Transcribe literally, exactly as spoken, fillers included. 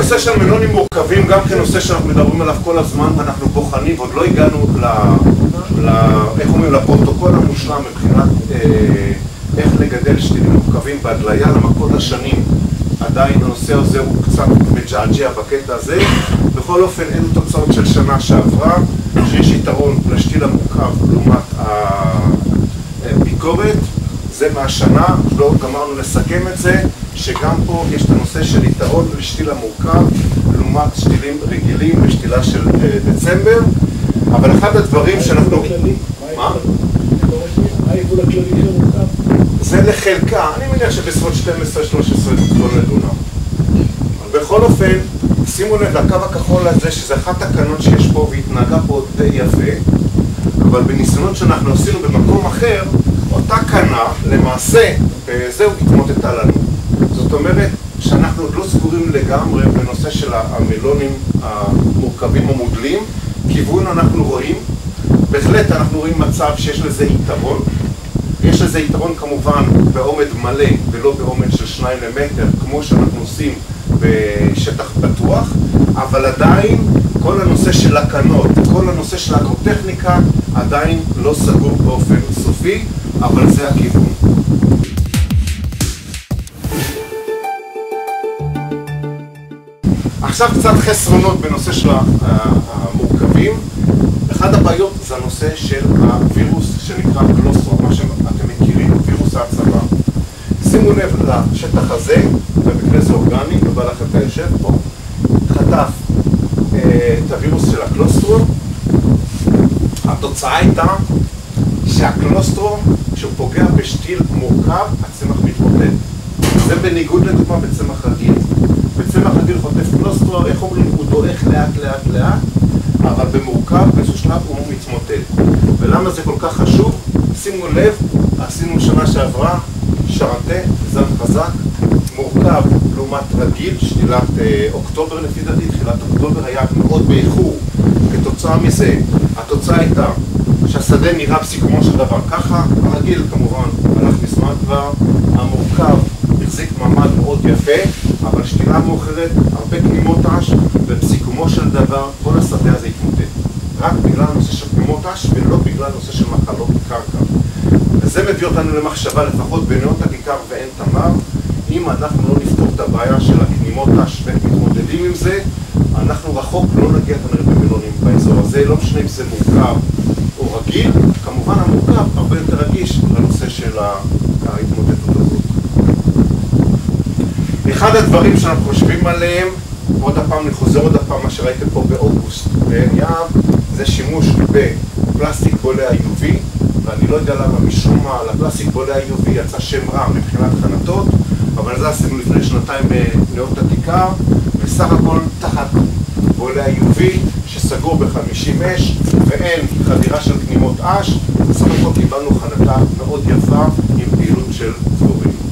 הנושא של מלונים מורכבים גם כנושא שאנחנו מדברים עליו כל הזמן, ואנחנו בוחנים, ועוד לא הגענו ל... ל... איך אומרים, לפרוטוקול המושלם מבחינת אה, איך לגדל שתילים מורכבים בהדליה, למקות השנים. עדיין הנושא הזה הוא קצת מג'עג'ע בקטע הזה. בכל אופן, אלו תוצאות של שנה שעברה, שיש יתרון לשתיל המורכב לעומת הביקורת. זה מהשנה, לא גמרנו לסכם את זה, שגם פה יש את הנושא של יתרון לשתיל המורכב לעומת שתילים רגילים בשתילה של דצמבר. אבל אחד הדברים שאנחנו... מה? מה היבול הכללי של המורכב? זה לחלקה, אני מניח שבסביבות שתים עשרה שלוש עשרה טון לדונם. בכל אופן, שימו לב לקו הכחול הזה, שזה אחת התקנות שיש פה והתנהגה פה די יפה, אבל בניסיונות שאנחנו עשינו במקום אחר, אותה קנה, למעשה, וזהו התמוטטה לנו. זאת אומרת שאנחנו עוד לא סגורים לגמרי בנושא של המלונים המורכבים המודלים. כיוון אנחנו רואים, בהחלט אנחנו רואים מצב שיש לזה יתרון. יש לזה יתרון כמובן בעומד מלא ולא בעומד של שניים למטר, כמו שאנחנו עושים בשטח פתוח, אבל עדיין כל הנושא של הקנות, כל הנושא של האגרוטכניקה עדיין לא סגור באופן סופי, אבל זה הכיוון. עכשיו קצת חסרונות בנושא של המורכבים. אחד הבעיות זה הנושא של הווירוס שנקרא קלוסטרו, מה שאתם מכירים, וירוס ההצבה. שימו לב לשטח הזה, במקרה זה אורגני, ובא לך אתה יושב פה, חטף אה, את הווירוס של הקלוסטרו. התוצאה הייתה שהקלוסטרו, כשהוא פוגע בשתיל מורכב, הצמח מתמוטט. זה בניגוד לדוגמה בצמח רגיל. בצמח רגיל חוטף קלוסטרו, איך אומרים, הוא דועך לאט לאט לאט, אבל במורכב, באיזשהו שלב הוא מתמוטט. ולמה זה כל כך חשוב? שימו לב, עשינו שנה שעברה, שרנטה, זן חזק, מורכב לעומת רגיל, שתילת אה, אוקטובר לפי דעתי, תחילת אוקטובר היה מאוד באיחור. כתוצאה מזה, התוצאה הייתה שהשדה נראה בסיכומו של דבר ככה, הרגיל כמובן הלך מזמן כבר, המורכב החזיק מעמד מאוד יפה, אבל שתילה מאוחרת, הרבה פנימות אש, ובסיכומו של דבר כל השדה הזה התמוטט. רק בגלל הנושא של פנימות אש ולא בגלל הנושא של מחלות קרקע. וזה מביא אותנו למחשבה, לפחות בנאות הכיכר ואין תמר, אם אנחנו לא נפתור את הבעיה של הפנימות אש ומתמודדים עם זה, אנחנו רחוק לא נגיע כנראה במלונים באזור הזה, לא משנה אם זה מורכב או רגיל, כמובן המורכב הרבה יותר רגיש לנושא של ההתמודדות הזאת. אחד הדברים שאנחנו חושבים עליהם, עוד הפעם, אני חוזר עוד הפעם, מה שראיתם פה באוגוסט בעין יהב, זה שימוש בפלסטיק בולע יו וי, ואני לא יודע למה משום מה לפלסטיק בולע יו וי יצא שם רע מבחינת חנתות, אבל זה עשינו לפני שנתיים בנאות הכיכר, בסך הכל תחת בולע יו וי שסגור ב-חמישים אש ואין חדירה של פנימות אש, בסך הכל קיבלנו חנתה מאוד יפה עם פעילות של דבורים.